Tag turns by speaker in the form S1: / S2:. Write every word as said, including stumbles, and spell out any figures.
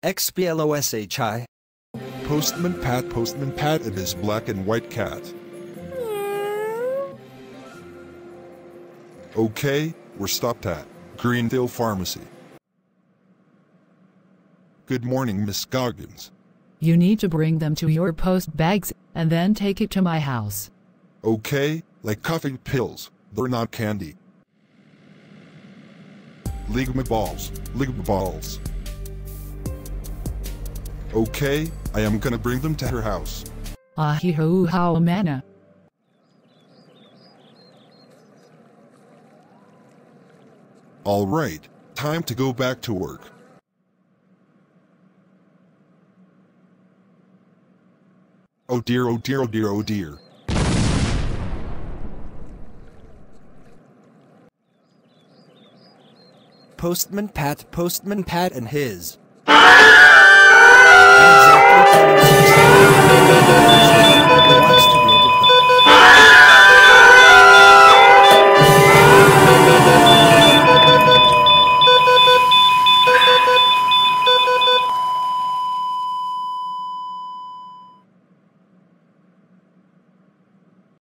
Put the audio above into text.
S1: X B L O S H I.
S2: Postman Pat, Postman Pat and his black and white cat. Okay, we're stopped at Greendale Pharmacy. Good morning, Miss Goggins.
S3: You need to bring them to your post bags, and then take it to my house.
S2: Okay, like coughing pills, they're not candy. Ligma balls, Ligma balls. Okay, I am gonna bring them to her house.
S3: Ahi-ho how mana.
S2: Alright, time to go back to work. Oh dear, oh dear, oh dear, oh dear.
S1: Postman Pat, Postman Pat and his